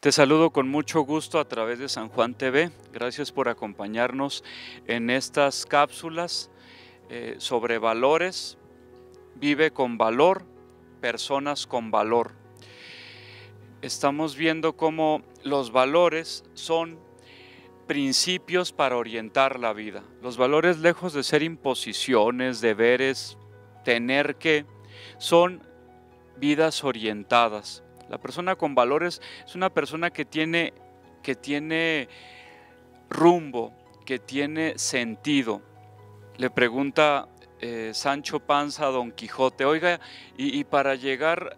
Te saludo con mucho gusto a través de San Juan TV. Gracias por acompañarnos en estas cápsulas sobre valores. Vive con valor, personas con valor. Estamos viendo cómo los valores son principios para orientar la vida. Los valores, lejos de ser imposiciones, deberes, tener que, son vidas orientadas. La persona con valores es una persona que tiene rumbo, que tiene sentido. Le pregunta Sancho Panza a Don Quijote: oiga, y para llegar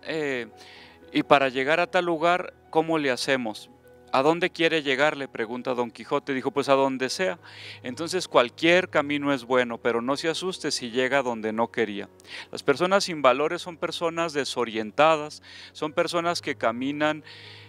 a tal lugar, ¿cómo le hacemos? ¿A dónde quiere llegar?, le pregunta Don Quijote. Dijo: pues a donde sea. Entonces cualquier camino es bueno, pero no se asuste si llega a donde no quería. Las personas sin valores son personas desorientadas, son personas que caminan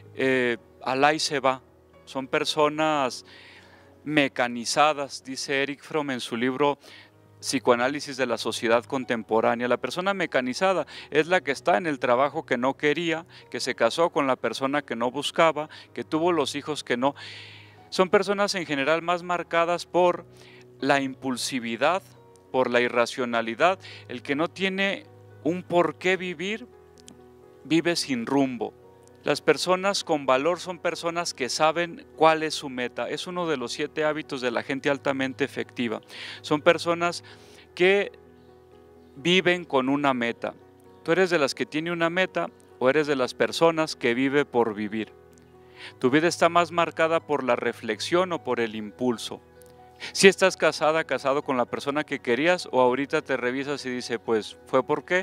alá y se va, son personas mecanizadas, dice Erich Fromm en su libro Psicoanálisis de la sociedad contemporánea. La persona mecanizada es la que está en el trabajo que no quería, que se casó con la persona que no buscaba, que tuvo los hijos que no. Son personas en general más marcadas por la impulsividad, por la irracionalidad. El que no tiene un por qué vivir, vive sin rumbo. Las personas con valor son personas que saben cuál es su meta. Es uno de los 7 hábitos de la gente altamente efectiva. Son personas que viven con una meta. ¿Tú eres de las que tiene una meta o eres de las personas que vive por vivir? Tu vida está más marcada por la reflexión o por el impulso. Si estás casado con la persona que querías, o ahorita te revisas y dices: pues fue porque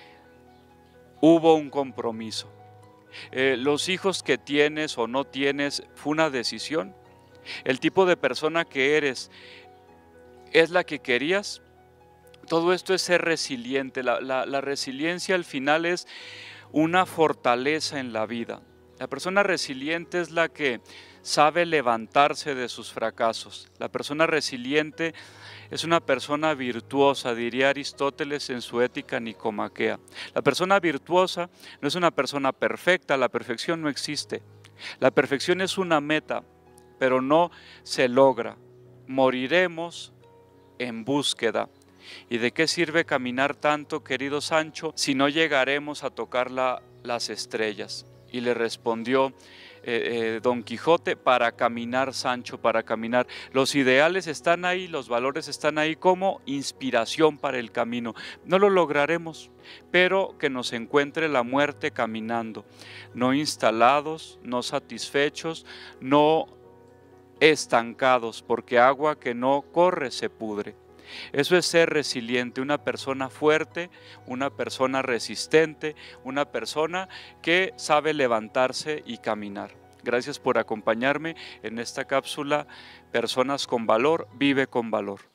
hubo un compromiso. Los hijos que tienes o no tienes, ¿fue una decisión? El tipo de persona que eres, ¿es la que querías? Todo esto es ser resiliente. La resiliencia al final es una fortaleza en la vida. La persona resiliente es la que sabe levantarse de sus fracasos. La persona resiliente es una persona virtuosa, diría Aristóteles en su Ética Nicomaquea. La persona virtuosa no es una persona perfecta, la perfección no existe. La perfección es una meta, pero no se logra. Moriremos en búsqueda. ¿Y de qué sirve caminar tanto, querido Sancho, si no llegaremos a tocar las estrellas? Y le respondió Don Quijote: para caminar, Sancho, para caminar. Los ideales están ahí, los valores están ahí como inspiración para el camino. No lo lograremos, pero que nos encuentre la muerte caminando, no instalados, no satisfechos, no estancados, porque agua que no corre se pudre. Eso es ser resiliente, una persona fuerte, una persona resistente, una persona que sabe levantarse y caminar. Gracias por acompañarme en esta cápsula. Personas con valor, vive con valor.